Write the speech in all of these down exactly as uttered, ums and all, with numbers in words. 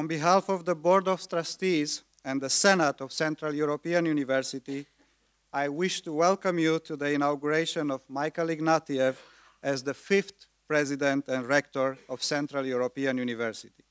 On behalf of the Board of Trustees and the Senate of Central European University, I wish to welcome you to the inauguration of Michael Ignatieff as the fifth President and Rector of Central European University.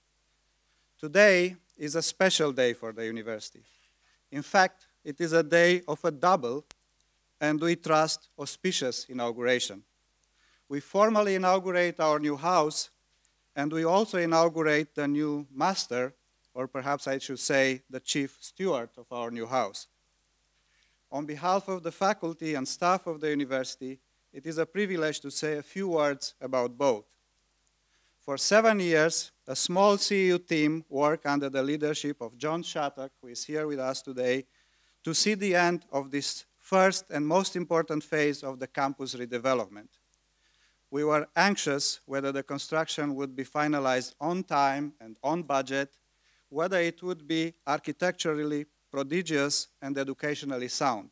Today is a special day for the university. In fact, it is a day of a double, and we trust, auspicious inauguration. We formally inaugurate our new house, and we also inaugurate the new master, or perhaps I should say the chief steward of our new house. On behalf of the faculty and staff of the university, it is a privilege to say a few words about both. For seven years, a small C E U team worked under the leadership of John Shattuck, who is here with us today, to see the end of this first and most important phase of the campus redevelopment. We were anxious whether the construction would be finalized on time and on budget, whether it would be architecturally prodigious and educationally sound.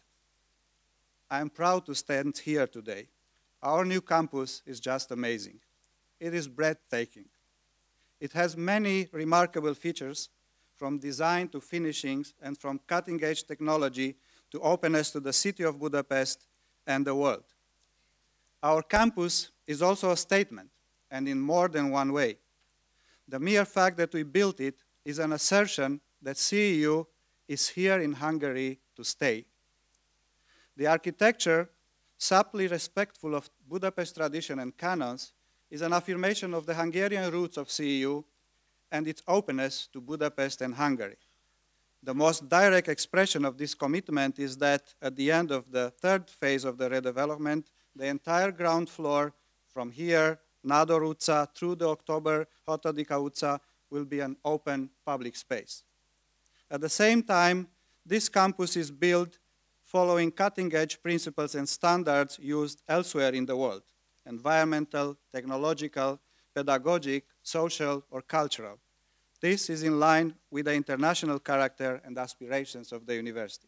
I am proud to stand here today. Our new campus is just amazing. It is breathtaking. It has many remarkable features, from design to finishings and from cutting-edge technology to openness to the city of Budapest and the world. Our campus is also a statement, and in more than one way. The mere fact that we built it is an assertion that C E U is here in Hungary to stay. The architecture, subtly respectful of Budapest tradition and canons, is an affirmation of the Hungarian roots of C E U and its openness to Budapest and Hungary. The most direct expression of this commitment is that at the end of the third phase of the redevelopment, the entire ground floor from here, Nádor utca, through the October Hatodika utca, will be an open public space. At the same time, this campus is built following cutting-edge principles and standards used elsewhere in the world: environmental, technological, pedagogic, social, or cultural. This is in line with the international character and aspirations of the university.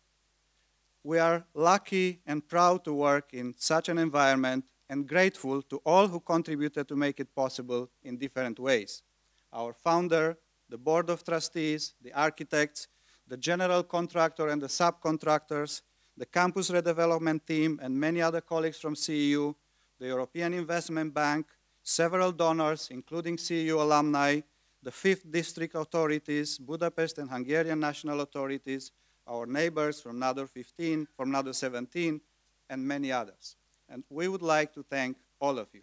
We are lucky and proud to work in such an environment and grateful to all who contributed to make it possible in different ways. Our founder, the Board of Trustees, the architects, the general contractor and the subcontractors, the campus redevelopment team, and many other colleagues from C E U, the European Investment Bank, several donors, including C E U alumni, the fifth district authorities, Budapest and Hungarian national authorities, our neighbors from Nádor fifteen, from Nádor seventeen, and many others. And we would like to thank all of you.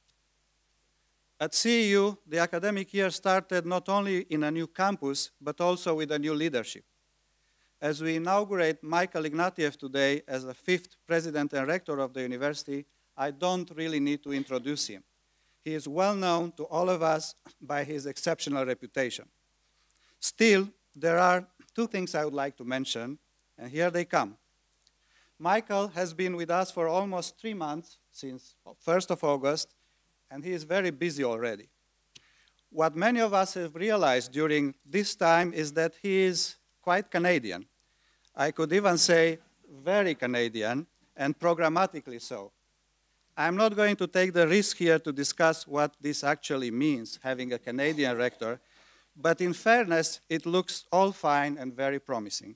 At C E U, the academic year started not only in a new campus, but also with a new leadership. As we inaugurate Michael Ignatieff today as the fifth president and rector of the university, I don't really need to introduce him. He is well known to all of us by his exceptional reputation. Still, there are two things I would like to mention, and here they come. Michael has been with us for almost three months, since first of August, and he is very busy already. What many of us have realized during this time is that he is quite Canadian. I could even say very Canadian, and programmatically so. I'm not going to take the risk here to discuss what this actually means, having a Canadian rector, but in fairness, it looks all fine and very promising.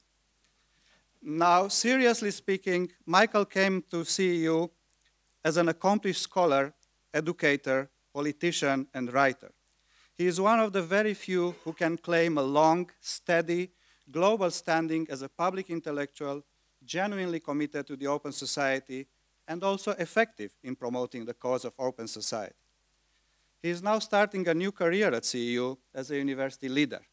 Now, seriously speaking, Michael came to C E U as an accomplished scholar, educator, politician, and writer. He is one of the very few who can claim a long, steady, global standing as a public intellectual, genuinely committed to the open society, and also effective in promoting the cause of open society. He is now starting a new career at C E U as a university leader,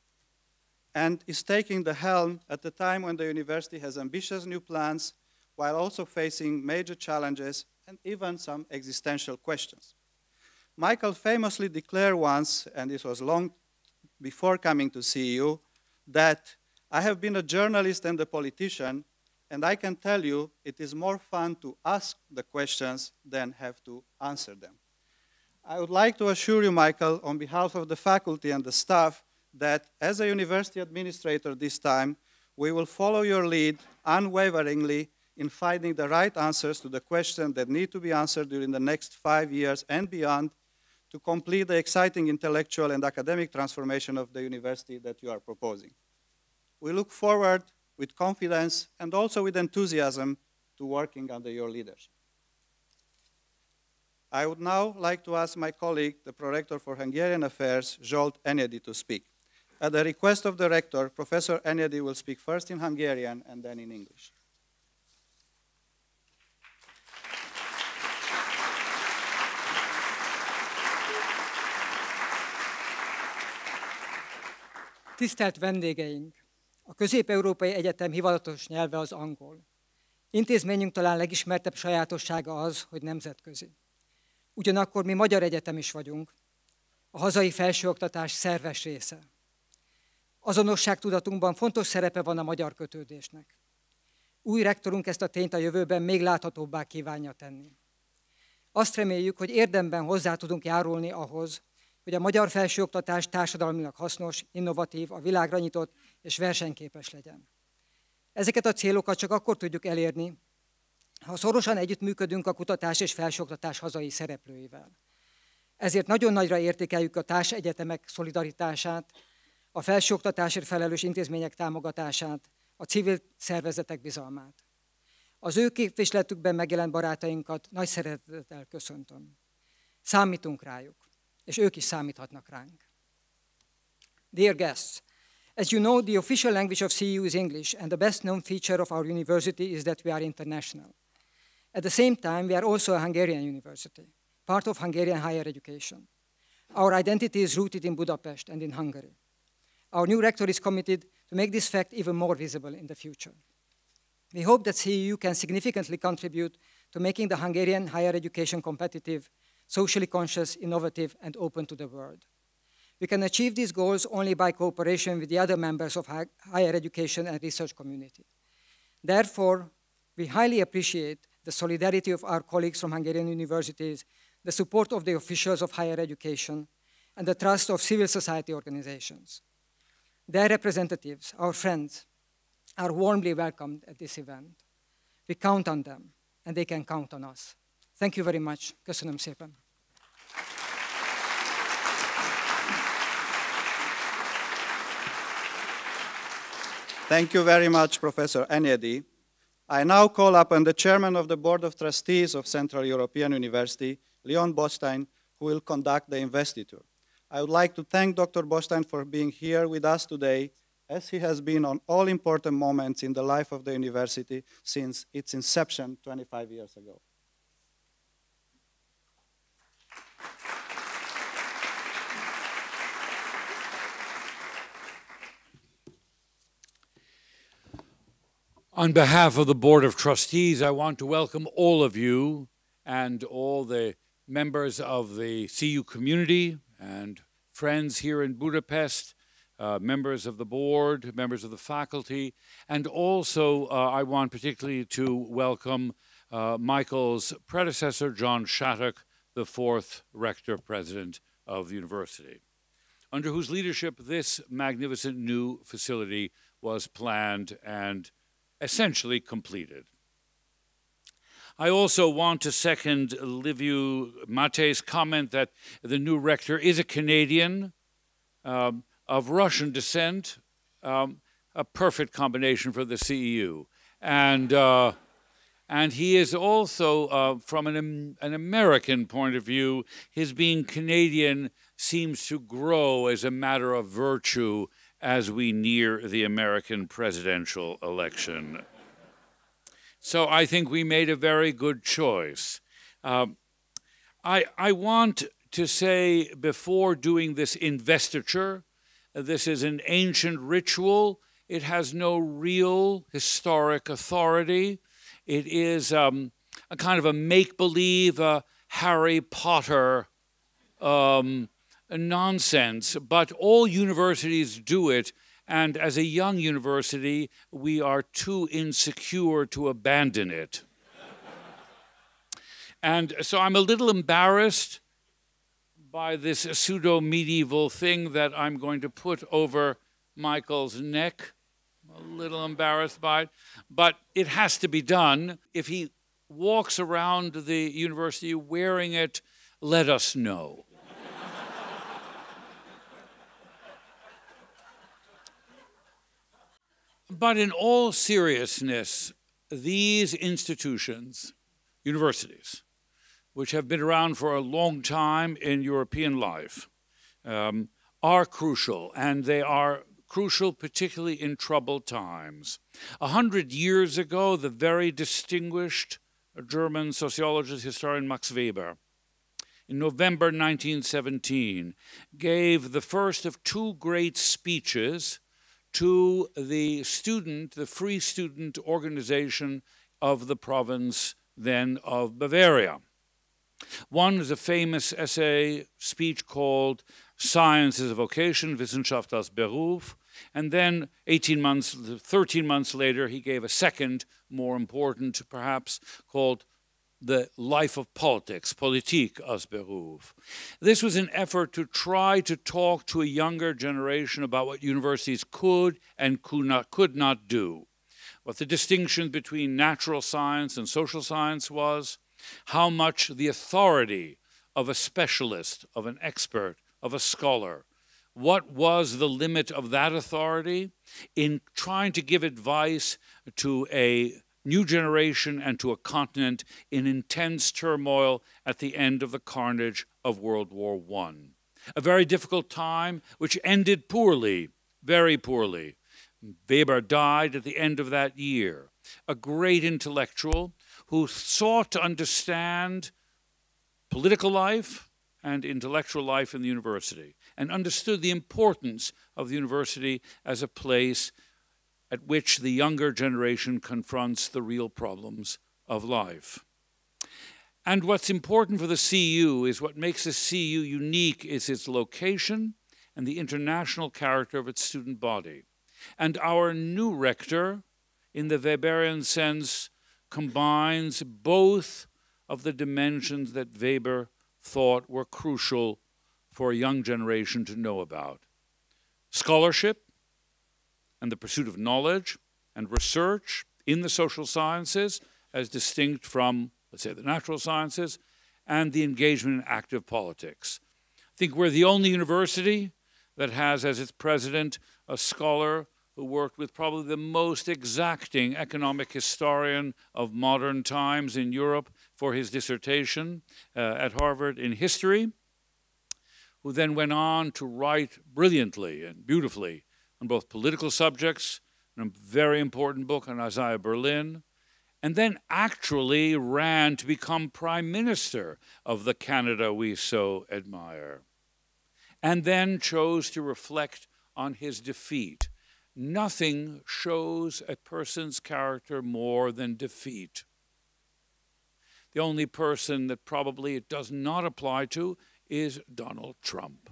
and is taking the helm at a time when the university has ambitious new plans, while also facing major challenges and even some existential questions. Michael famously declared once, and this was long before coming to C E U, that I have been a journalist and a politician, and I can tell you it is more fun to ask the questions than have to answer them. I would like to assure you, Michael, on behalf of the faculty and the staff, that as a university administrator this time, we will follow your lead unwaveringly in finding the right answers to the questions that need to be answered during the next five years and beyond to complete the exciting intellectual and academic transformation of the university that you are proposing. We look forward with confidence and also with enthusiasm to working under your leadership. I would now like to ask my colleague, the Prorector for Hungarian Affairs, Zsolt Enyedi, to speak. At the request of the Rector, Professor Enyedi will speak first in Hungarian and then in English. Tisztelt vendégeink! A Közép-Európai Egyetem hivatalos nyelve az angol. Intézményünk talán legismertebb sajátossága az, hogy nemzetközi. Ugyanakkor mi magyar egyetem is vagyunk, a hazai felsőoktatás szerves része. Azonosságtudatunkban fontos szerepe van a magyar kötődésnek. Új rektorunk ezt a tényt a jövőben még láthatóbbá kívánja tenni. Azt reméljük, hogy érdemben hozzá tudunk járulni ahhoz, hogy a magyar felsőoktatás társadalmilag hasznos, innovatív, a világra nyitott és versenyképes legyen. Ezeket a célokat csak akkor tudjuk elérni, ha szorosan együttműködünk a kutatás és felsőoktatás hazai szereplőivel. Ezért nagyon nagyra értékeljük a társegyetemek szolidaritását, a felsőoktatásért felelős intézmények támogatását, a civil szervezetek bizalmát. Az ő képviseletükben megjelent barátainkat nagy szeretettel köszöntöm. Számítunk rájuk, és ők is számíthatnak ránk. Dear guests, as you know, the official language of C E U is English, and the best known feature of our university is that we are international. At the same time, we are also a Hungarian university, part of Hungarian higher education. Our identity is rooted in Budapest and in Hungary. Our new rector is committed to make this fact even more visible in the future. We hope that C E U can significantly contribute to making the Hungarian higher education competitive, socially conscious, innovative, and open to the world. We can achieve these goals only by cooperation with the other members of higher education and research community. Therefore, we highly appreciate the solidarity of our colleagues from Hungarian universities, the support of the officials of higher education, and the trust of civil society organizations. Their representatives, our friends, are warmly welcomed at this event. We count on them, and they can count on us. Thank you very much. Köszönöm szépen. Thank you very much, Professor Enyedi. I now call upon the Chairman of the Board of Trustees of Central European University, Leon Botstein, who will conduct the investiture. I would like to thank Doctor Botstein for being here with us today, as he has been on all important moments in the life of the university since its inception twenty-five years ago. On behalf of the Board of Trustees, I want to welcome all of you and all the members of the C U community and friends here in Budapest, uh, members of the board, members of the faculty, and also uh, I want particularly to welcome uh, Michael's predecessor, John Shattuck, the fourth Rector President of the university, under whose leadership this magnificent new facility was planned and essentially completed. I also want to second Liviu Mate's comment that the new rector is a Canadian um, of Russian descent, um, a perfect combination for the C E U. And, uh, and he is also, uh, from an, an American point of view, his being Canadian seems to grow as a matter of virtue as we near the American presidential election. So I think we made a very good choice. Um, I, I want to say before doing this investiture, uh, this is an ancient ritual. It has no real historic authority. It is um, a kind of a make-believe, uh, Harry Potter um, nonsense, but all universities do it, and as a young university, we are too insecure to abandon it. And so I'm a little embarrassed by this pseudo-medieval thing that I'm going to put over Michael's neck. I'm a little embarrassed by it, but it has to be done. If he walks around the university wearing it, let us know. But in all seriousness, these institutions, universities, which have been around for a long time in European life, um, are crucial, and they are crucial particularly in troubled times. A hundred years ago, the very distinguished German sociologist, historian Max Weber, in November nineteen seventeen, gave the first of two great speeches to the student, the Free Student Organization of the province then of Bavaria. One is a famous essay speech called Science is a Vocation, Wissenschaft als Beruf, and then eighteen months, thirteen months later, he gave a second, more important perhaps, called The Life of Politics, Politik als Beruf. This was an effort to try to talk to a younger generation about what universities could and could not, could not do, what the distinction between natural science and social science was, how much the authority of a specialist, of an expert, of a scholar, what was the limit of that authority in trying to give advice to a new generation and to a continent in intense turmoil at the end of the carnage of World War One. A very difficult time which ended poorly, very poorly. Weber died at the end of that year, a great intellectual who sought to understand political life and intellectual life in the university, and understood the importance of the university as a place at which the younger generation confronts the real problems of life. And what's important for the C U is what makes the C U unique is its location and the international character of its student body. And our new rector, in the Weberian sense, combines both of the dimensions that Weber thought were crucial for a young generation to know about. Scholarship and the pursuit of knowledge and research in the social sciences as distinct from, let's say, the natural sciences, and the engagement in active politics. I think we're the only university that has as its president a scholar who worked with probably the most exacting economic historian of modern times in Europe for his dissertation uh, at Harvard in history, who then went on to write brilliantly and beautifully on both political subjects, and a very important book on Isaiah Berlin, and then actually ran to become prime minister of the Canada we so admire, and then chose to reflect on his defeat. Nothing shows a person's character more than defeat. The only person that probably it does not apply to is Donald Trump.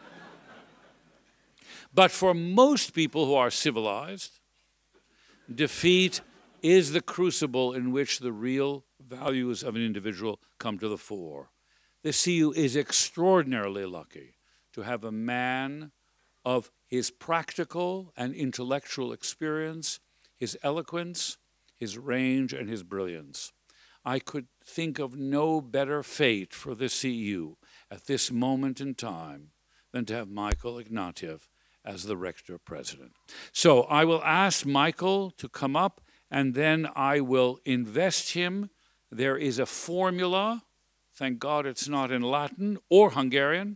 But for most people who are civilized, defeat is the crucible in which the real values of an individual come to the fore. The C U is extraordinarily lucky to have a man of his practical and intellectual experience, his eloquence, his range, and his brilliance. I could think of no better fate for the C U at this moment in time than to have Michael Ignatieff as the rector president. So I will ask Michael to come up, and then I will invest him. There is a formula. Thank God it's not in Latin or Hungarian.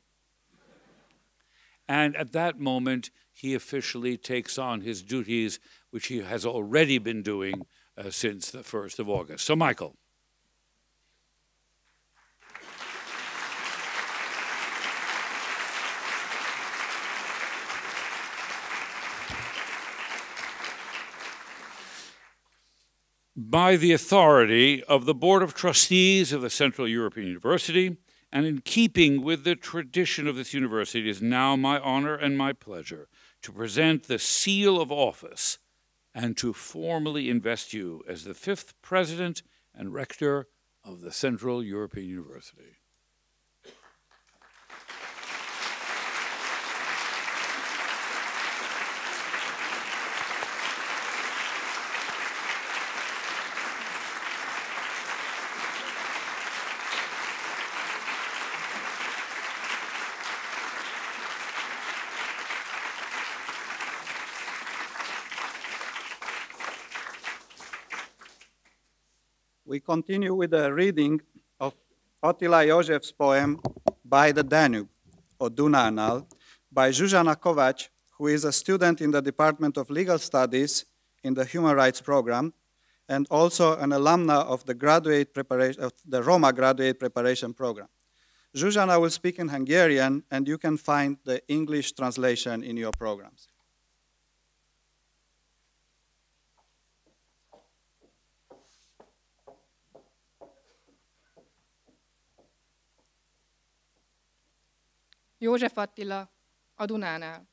And at that moment, he officially takes on his duties, which he has already been doing uh, since the first of August. So, Michael. By the authority of the Board of Trustees of the Central European University, and in keeping with the tradition of this university, it is now my honor and my pleasure to present the seal of office and to formally invest you as the fifth president and rector of the Central European University. We continue with a reading of Attila József's poem By the Danube, or Dunánál, by Zsuzsana Kovács, who is a student in the Department of Legal Studies in the Human Rights Program, and also an alumna of the graduate preparation of the Roma Graduate Preparation Program. Zsuzsana will speak in Hungarian, and you can find the English translation in your programs. József Attila, a Dunánál.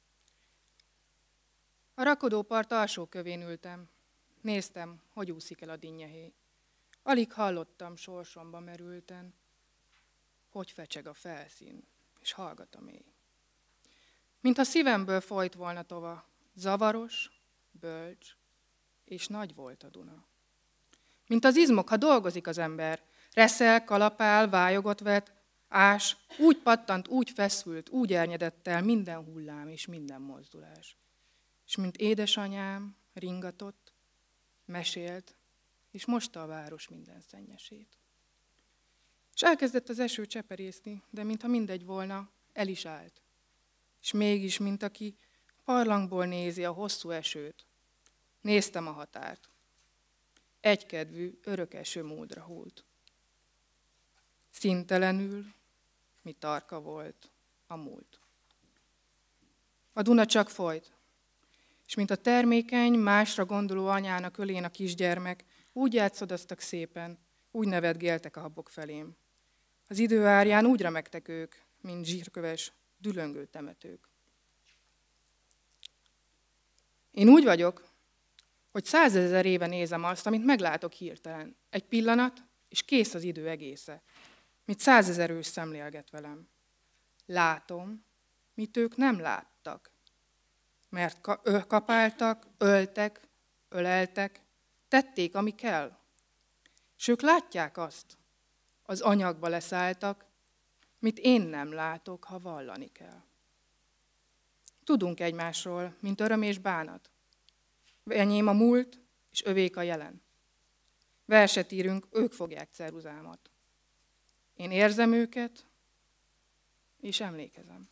A rakodópart alsó kövén ültem. Néztem, hogy úszik el a dinnyehé. Alig hallottam, sorsomba merülten, hogy fecseg a felszín, és hallgat a mély. Mintha szívemből folyt volna tova, zavaros, bölcs, és nagy volt a Duna. Mint az izmok, ha dolgozik az ember, reszel, kalapál, vályogot vet, ás, úgy pattant, úgy feszült, úgy ernyedett el minden hullám és minden mozdulás. És mint édesanyám ringatott, mesélt, és mosta a város minden szennyesét. És elkezdett az eső cseperészni, de mintha mindegy volna, el is állt. És mégis, mint aki parlangból nézi a hosszú esőt, néztem a határt. Egykedvű, örök eső múldra hult. Színtelenül, mi tarka volt a múlt. A Duna csak folyt, és mint a termékeny, másra gondoló anyának ölén a kisgyermek, úgy játszodoztak szépen, úgy nevetgéltek a habok felém. Az idő árján úgy remegtek ők, mint zsírköves, dülöngő temetők. Én úgy vagyok, hogy százezer éve nézem azt, amit meglátok hirtelen. Egy pillanat, és kész az idő egésze. Mit százezer ős szemlélget velem. Látom, mit ők nem láttak. Mert ka- kapáltak, öltek, öleltek, tették, ami kell. És ők látják azt, az anyagba leszálltak, mit én nem látok, ha vallani kell. Tudunk egymásról, mint öröm és bánat. Enyém a múlt, és övék a jelen. Verset írünk, ők fogják ceruzámat. Én érzem őket, és emlékezem.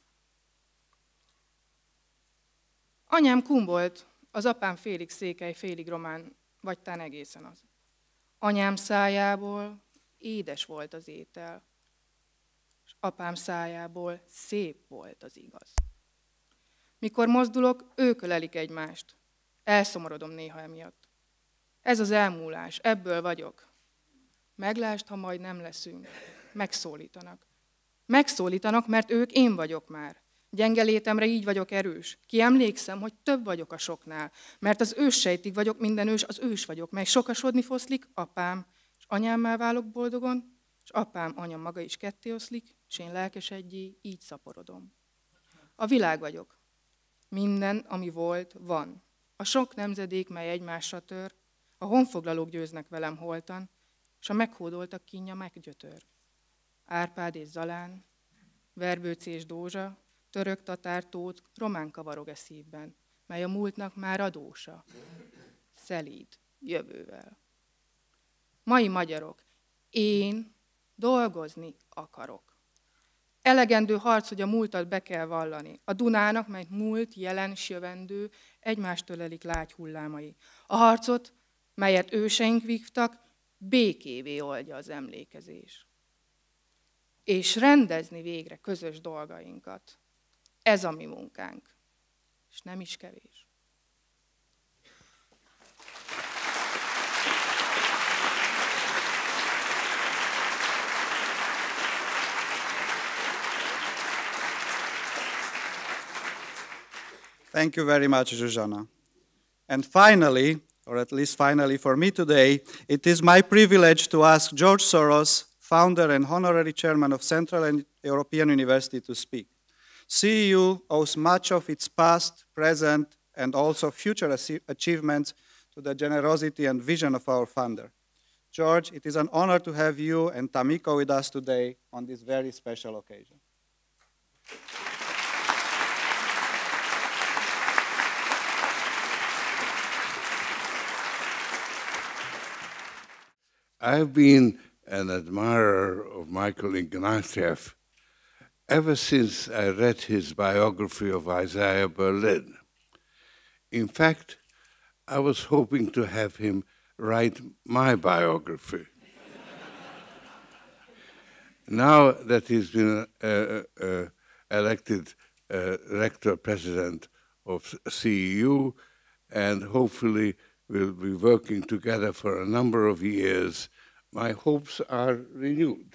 Anyám kun volt, az apám félig székely, félig román, vagy tán egészen az. Anyám szájából édes volt az étel, és apám szájából szép volt az igaz. Mikor mozdulok, ők ölelik egymást. Elszomorodom néha emiatt. Ez az elmúlás, ebből vagyok. Meglásd, ha majd nem leszünk. Megszólítanak. Megszólítanak, mert ők én vagyok már. Gyenge létemre így vagyok erős. Ki emlékszem, hogy több vagyok a soknál, mert az őssejtig vagyok minden ős, az ős vagyok, mely sokasodni foszlik, apám, és anyámmá válok boldogon, és apám, anya maga is ketté oszlik, és én lelkes egyé, így szaporodom. A világ vagyok. Minden, ami volt, van. A sok nemzedék, mely egymásra tör, a honfoglalók győznek velem holtan, és a meghódoltak kínja meggyötör. Árpád és Zalán, Verbőci és Dózsa, török, tatár, tót, román kavarog e szívben, mely a múltnak már adósa. Szelíd, jövővel. Mai magyarok, én dolgozni akarok. Elegendő harc, hogy a múltat be kell vallani. A Dunának, mely múlt, jelen, s jövendő, egymást ölelik lágy hullámai. A harcot, melyet őseink vívtak, békévé oldja az emlékezés. És rendezni végre közös dolgainkat. Ez a mi munkánk. És nem is kevés. Thank you very much, Zsuzsana. And finally, or at least finally for me today, it is my privilege to ask George Soros, founder and honorary chairman of Central and European University, to speak. C E U owes much of its past, present, and also future achievements to the generosity and vision of our founder. George, it is an honor to have you and Tamiko with us today on this very special occasion. I've been an admirer of Michael Ignatieff ever since I read his biography of Isaiah Berlin. In fact, I was hoping to have him write my biography. Now that he's been uh, uh, elected uh, rector president of C E U, and hopefully we'll be working together for a number of years, my hopes are renewed.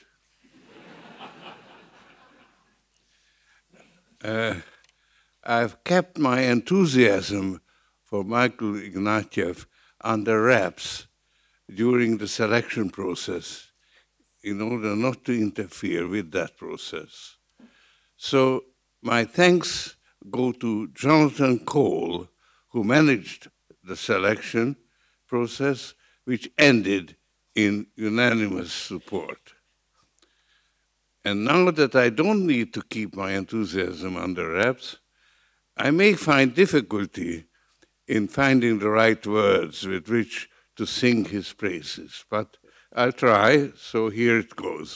uh, I've kept my enthusiasm for Michael Ignatieff under wraps during the selection process in order not to interfere with that process. So my thanks go to Jonathan Cole, who managed the selection process, which ended in unanimous support. And now that I don't need to keep my enthusiasm under wraps, I may find difficulty in finding the right words with which to sing his praises, but I'll try, so here it goes.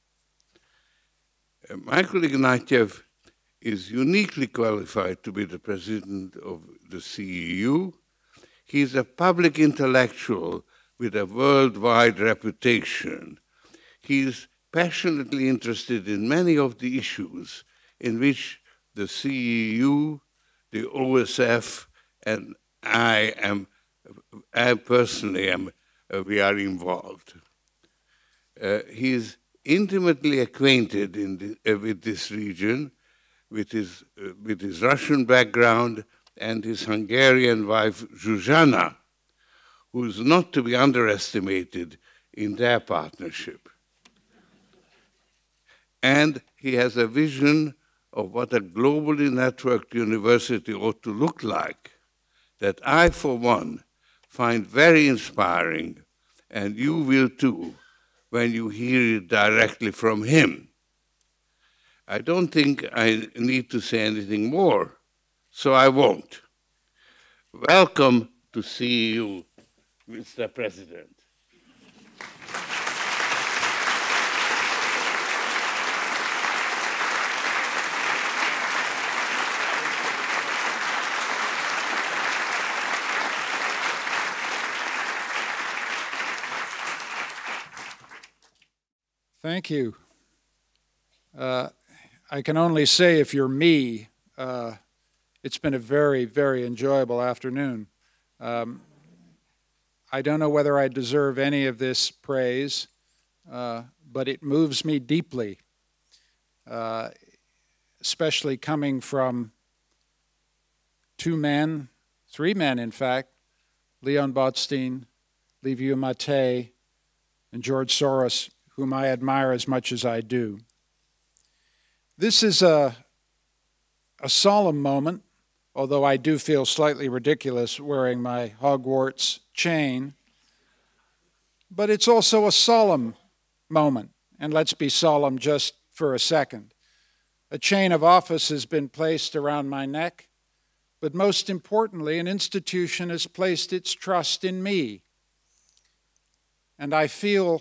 Uh, Michael Ignatieff is uniquely qualified to be the president of the C E U. He's a public intellectual with a worldwide reputation. He's passionately interested in many of the issues in which the C E U, the O S F, and I am, I personally am, uh, we are involved. Uh, he's intimately acquainted in the, uh, with this region, with his, uh, with his Russian background and his Hungarian wife, Zsuzsanna, who is not to be underestimated in their partnership. And he has a vision of what a globally networked university ought to look like that I, for one, find very inspiring, and you will too, when you hear it directly from him. I don't think I need to say anything more, so I won't. Welcome to C E U, Mister President. Thank you. Uh, I can only say if you're me, uh, it's been a very, very enjoyable afternoon. Um, I don't know whether I deserve any of this praise, uh, but it moves me deeply, uh, especially coming from two men, three men in fact, Leon Botstein, Liviu Matei, and George Soros, whom I admire as much as I do. This is a, a solemn moment, although I do feel slightly ridiculous wearing my Hogwarts chain, but it's also a solemn moment, and let's be solemn just for a second. A chain of office has been placed around my neck, but most importantly, an institution has placed its trust in me, and I feel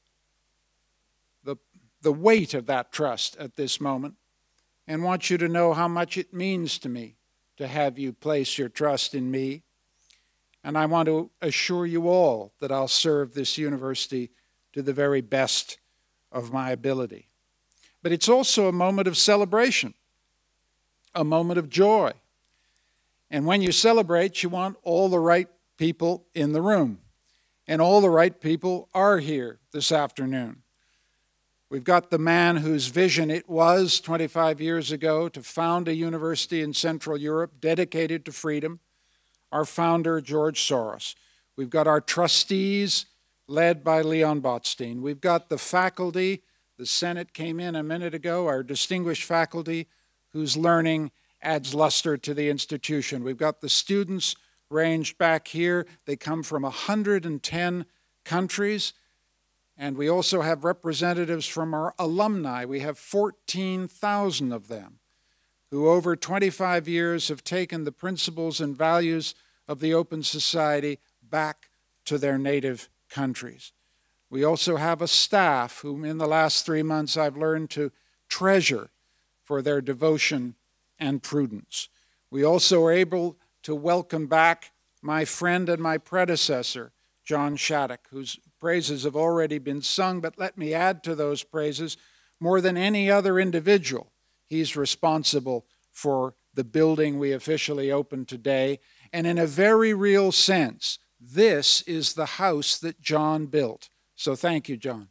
the weight of that trust at this moment, and want you to know how much it means to me to have you place your trust in me. And I want to assure you all that I'll serve this university to the very best of my ability. But it's also a moment of celebration, a moment of joy. And when you celebrate, you want all the right people in the room. And all the right people are here this afternoon. We've got the man whose vision it was twenty-five years ago to found a university in Central Europe dedicated to freedom, our founder, George Soros. We've got our trustees, led by Leon Botstein. We've got the faculty, the Senate came in a minute ago, our distinguished faculty, whose learning adds luster to the institution. We've got the students ranged back here. They come from one hundred ten countries. And we also have representatives from our alumni. We have fourteen thousand of them who over twenty-five years have taken the principles and values of the Open Society back to their native countries. We also have a staff whom in the last three months I've learned to treasure for their devotion and prudence. We also are able to welcome back my friend and my predecessor, John Shattuck, whose praises have already been sung, but let me add to those praises, more than any other individual, he's responsible for the building we officially opened today. And in a very real sense, this is the house that John built. So thank you, John.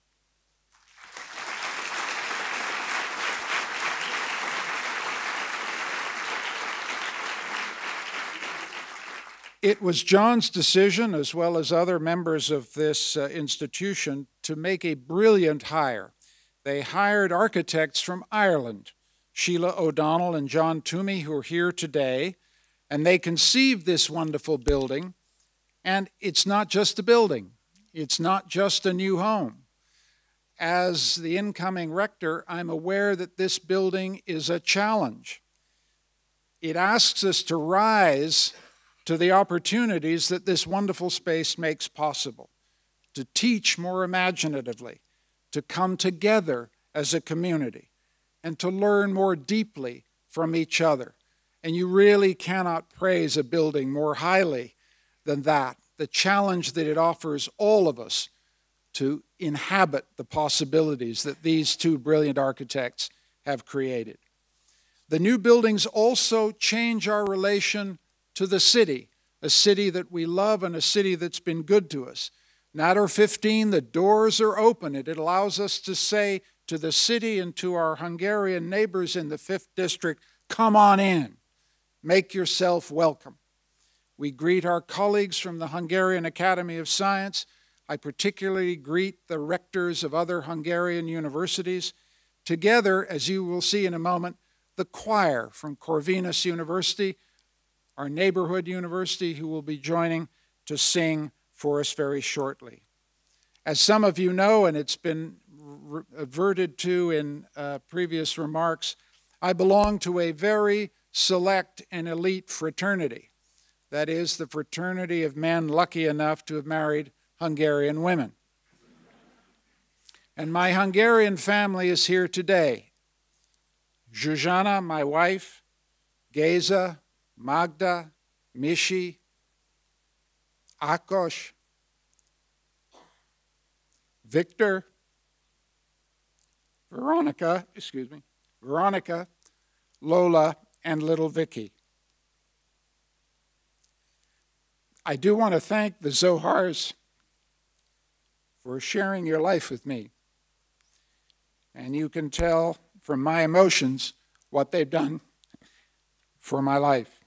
It was John's decision, as well as other members of this uh, institution, to make a brilliant hire. They hired architects from Ireland, Sheila O'Donnell and John Toomey, who are here today, and they conceived this wonderful building. And it's not just a building. It's not just a new home. As the incoming rector, I'm aware that this building is a challenge. It asks us to rise to the opportunities that this wonderful space makes possible, to teach more imaginatively, to come together as a community, and to learn more deeply from each other. And you really cannot praise a building more highly than that, the challenge that it offers all of us to inhabit the possibilities that these two brilliant architects have created. The new buildings also change our relation to the city, a city that we love and a city that's been good to us. Natter fifteen, the doors are open. It allows us to say to the city and to our Hungarian neighbors in the fifth District, come on in, make yourself welcome. We greet our colleagues from the Hungarian Academy of Science. I particularly greet the rectors of other Hungarian universities. Together, as you will see in a moment, the choir from Corvinus University, our neighborhood university, who will be joining to sing for us very shortly. As some of you know, and it's been adverted to in uh, previous remarks, I belong to a very select and elite fraternity. That is, the fraternity of men lucky enough to have married Hungarian women. And my Hungarian family is here today. Zsuzsana, my wife, Géza, Magda, Mishi, Ákos, Victor, Veronica, excuse me, Veronica, Lola, and little Vicky. I do want to thank the Zohars for sharing your life with me. And you can tell from my emotions what they've done for my life.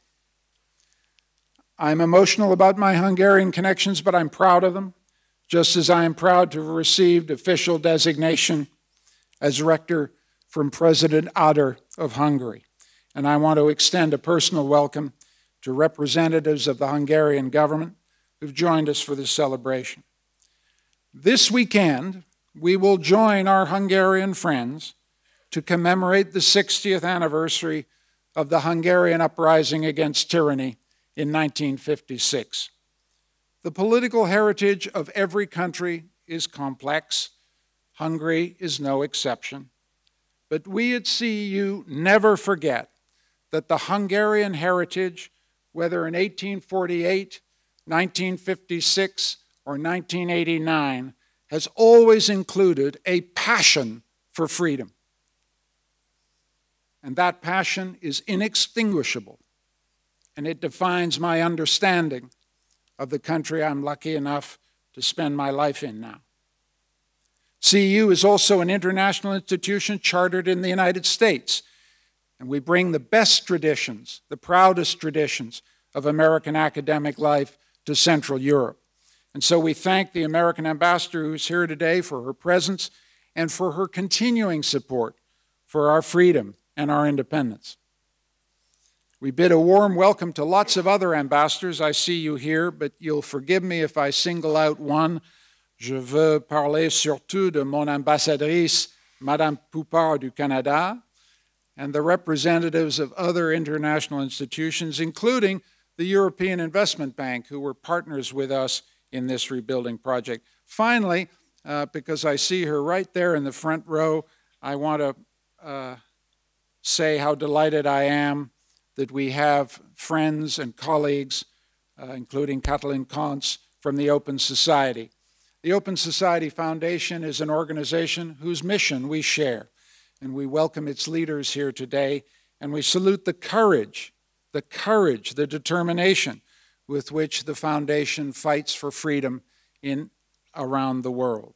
I'm emotional about my Hungarian connections, but I'm proud of them, just as I am proud to have received official designation as rector from President Áder of Hungary. And I want to extend a personal welcome to representatives of the Hungarian government who've joined us for this celebration. This weekend, we will join our Hungarian friends to commemorate the sixtieth anniversary of the Hungarian uprising against tyranny in nineteen fifty-six. The political heritage of every country is complex. Hungary is no exception. But we at C E U never forget that the Hungarian heritage, whether in eighteen forty-eight, nineteen fifty-six, or nineteen eighty-nine, has always included a passion for freedom. And that passion is inextinguishable, and it defines my understanding of the country I'm lucky enough to spend my life in now. C E U is also an international institution chartered in the United States, and we bring the best traditions, the proudest traditions of American academic life to Central Europe. And so we thank the American ambassador who's here today for her presence and for her continuing support for our freedom and our independence. We bid a warm welcome to lots of other ambassadors. I see you here, but you'll forgive me if I single out one. Je veux parler surtout de mon ambassadrice, Madame Poupard du Canada, and the representatives of other international institutions, including the European Investment Bank, who were partners with us in this rebuilding project. Finally, uh, because I see her right there in the front row. I want to uh, say how delighted I am that we have friends and colleagues, uh, including Katalin Kantz, from the Open Society. The Open Society Foundation is an organization whose mission we share, and we welcome its leaders here today, and we salute the courage, the courage, the determination with which the foundation fights for freedom in around the world.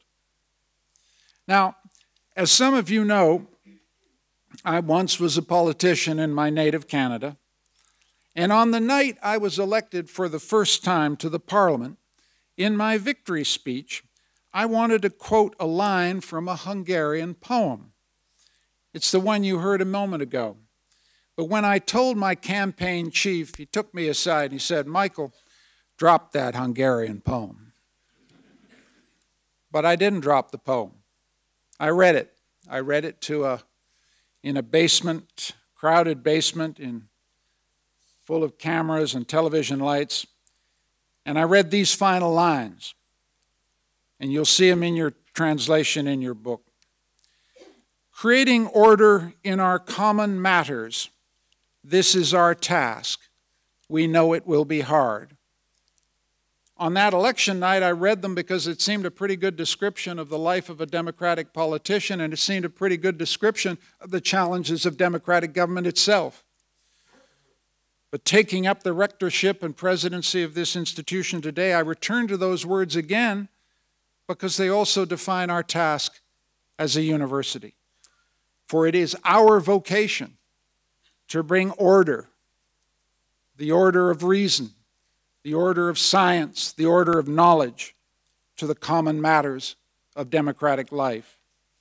Now, as some of you know, I once was a politician in my native Canada, and on the night I was elected for the first time to the Parliament, in my victory speech, I wanted to quote a line from a Hungarian poem. It's the one you heard a moment ago. But when I told my campaign chief, he took me aside and he said, "Michael, drop that Hungarian poem." But I didn't drop the poem. I read it. I read it to a, in a basement, crowded basement in, full of cameras and television lights. And I read these final lines. And you'll see them in your translation in your book. "Creating order in our common matters, this is our task. We know it will be hard." On that election night, I read them because it seemed a pretty good description of the life of a democratic politician, and it seemed a pretty good description of the challenges of democratic government itself. But taking up the rectorship and presidency of this institution today, I return to those words again because they also define our task as a university. For it is our vocation to bring order, the order of reason, the order of science, the order of knowledge to the common matters of democratic life.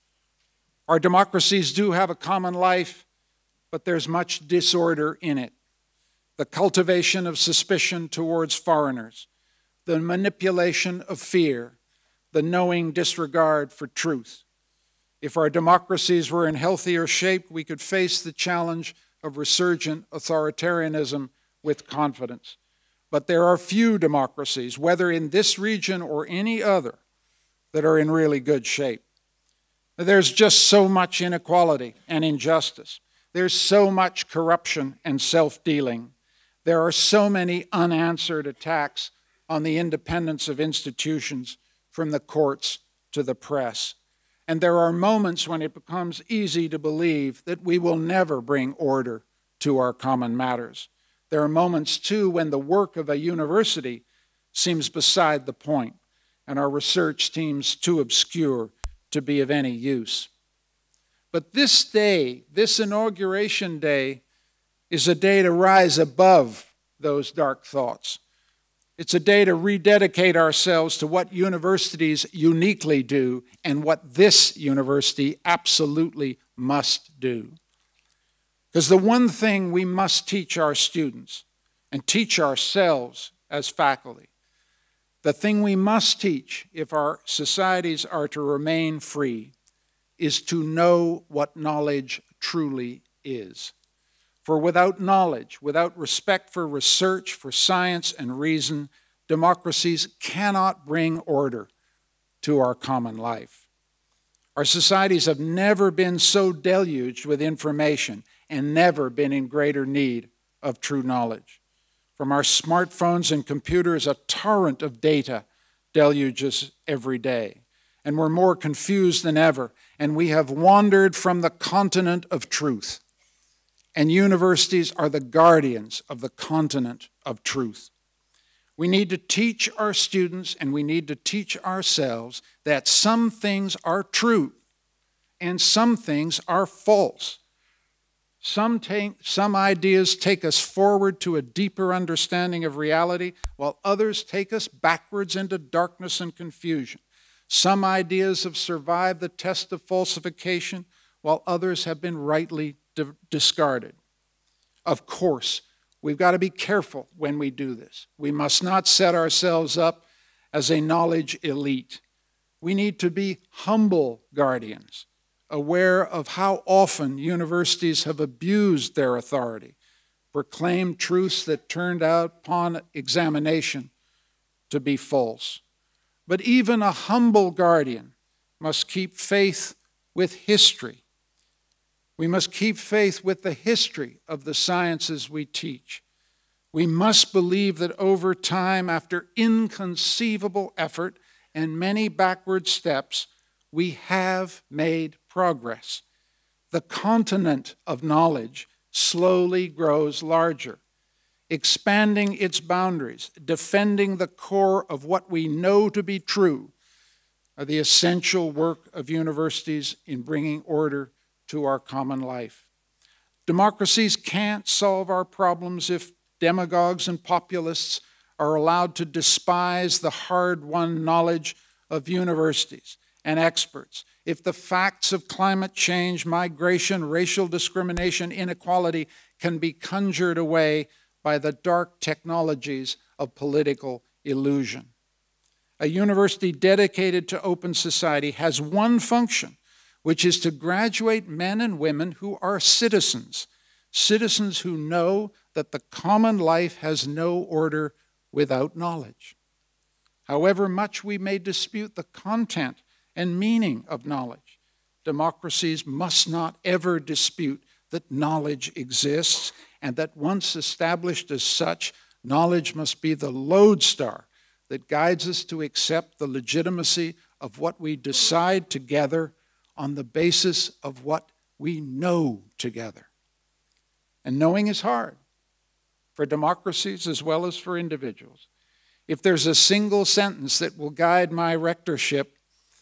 Our democracies do have a common life, but there's much disorder in it. The cultivation of suspicion towards foreigners, the manipulation of fear, the knowing disregard for truth. If our democracies were in healthier shape, we could face the challenge of resurgent authoritarianism with confidence. But there are few democracies, whether in this region or any other, that are in really good shape. There's just so much inequality and injustice. There's so much corruption and self-dealing. There are so many unanswered attacks on the independence of institutions, from the courts to the press. And there are moments when it becomes easy to believe that we will never bring order to our common matters. There are moments, too, when the work of a university seems beside the point, and our research seems too obscure to be of any use. But this day, this inauguration day, is a day to rise above those dark thoughts. It's a day to rededicate ourselves to what universities uniquely do and what this university absolutely must do. Because the one thing we must teach our students and teach ourselves as faculty, the thing we must teach if our societies are to remain free, is to know what knowledge truly is. For without knowledge, without respect for research, for science and reason, democracies cannot bring order to our common life. Our societies have never been so deluged with information and never been in greater need of true knowledge. From our smartphones and computers, a torrent of data deluges every day. And we're more confused than ever, and we have wandered from the continent of truth. And universities are the guardians of the continent of truth. We need to teach our students and we need to teach ourselves that some things are true and some things are false. Some, take, some ideas take us forward to a deeper understanding of reality, while others take us backwards into darkness and confusion. Some ideas have survived the test of falsification, while others have been rightly discarded. Of course, we've got to be careful when we do this. We must not set ourselves up as a knowledge elite. We need to be humble guardians, aware of how often universities have abused their authority, proclaimed truths that turned out upon examination to be false. But even a humble guardian must keep faith with history. We must keep faith with the history of the sciences we teach. We must believe that over time, after inconceivable effort and many backward steps, we have made progress. The continent of knowledge slowly grows larger, expanding its boundaries, defending the core of what we know to be true, are the essential work of universities in bringing order to our common life. Democracies can't solve our problems if demagogues and populists are allowed to despise the hard-won knowledge of universities and experts, if the facts of climate change, migration, racial discrimination, inequality can be conjured away by the dark technologies of political illusion. A university dedicated to open society has one function, which is to graduate men and women who are citizens, citizens who know that the common life has no order without knowledge. However much we may dispute the content and meaning of knowledge, democracies must not ever dispute that knowledge exists, and that once established as such, knowledge must be the lodestar that guides us to accept the legitimacy of what we decide together on the basis of what we know together. And knowing is hard for democracies as well as for individuals. If there's a single sentence that will guide my rectorship,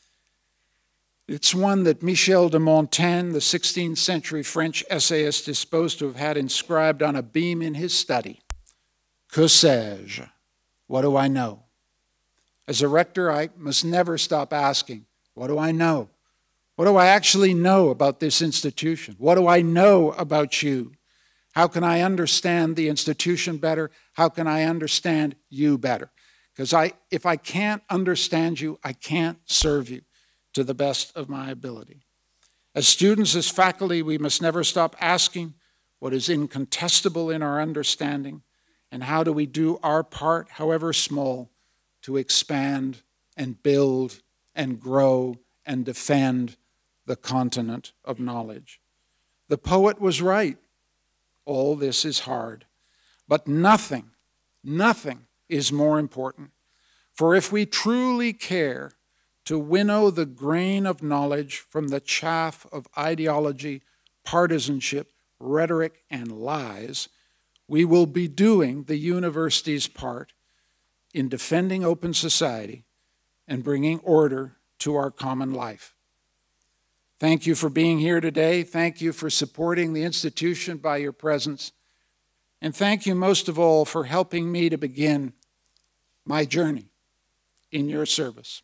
it's one that Michel de Montaigne, the sixteenth century French essayist, is supposed to have had inscribed on a beam in his study. Que sais-je? What do I know? As a rector, I must never stop asking, what do I know? What do I actually know about this institution? What do I know about you? How can I understand the institution better? How can I understand you better? Because I, if I can't understand you, I can't serve you to the best of my ability. As students, as faculty, we must never stop asking what is incontestable in our understanding, and how do we do our part, however small, to expand and build and grow and defend the continent of knowledge. The poet was right. All this is hard, but nothing, nothing is more important. For if we truly care to winnow the grain of knowledge from the chaff of ideology, partisanship, rhetoric, and lies, we will be doing the university's part in defending open society and bringing order to our common life. Thank you for being here today. Thank you for supporting the institution by your presence. And thank you most of all for helping me to begin my journey in your service.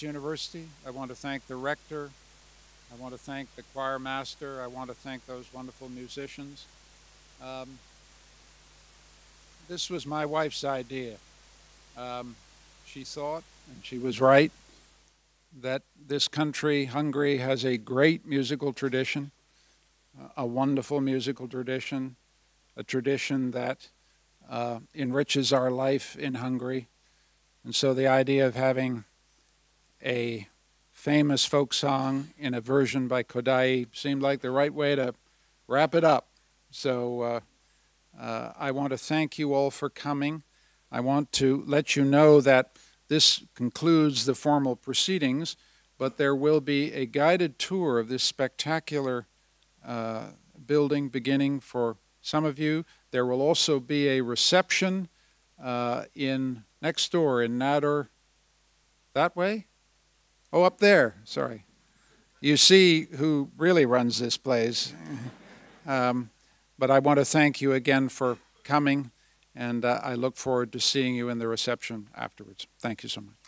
university. I want to thank the rector. I want to thank the choir master. I want to thank those wonderful musicians. Um, this was my wife's idea. Um, she thought, and she was right, that this country, Hungary, has a great musical tradition, a wonderful musical tradition, a tradition that uh, enriches our life in Hungary. And so the idea of having a famous folk song in a version by Kodály seemed like the right way to wrap it up. So uh, uh, I want to thank you all for coming. I want to let you know that this concludes the formal proceedings, but there will be a guided tour of this spectacular uh, building beginning for some of you. There will also be a reception uh, in next door in Nador. That way? Oh, up there, sorry. You see who really runs this place. um, but I want to thank you again for coming, and uh, I look forward to seeing you in the reception afterwards. Thank you so much.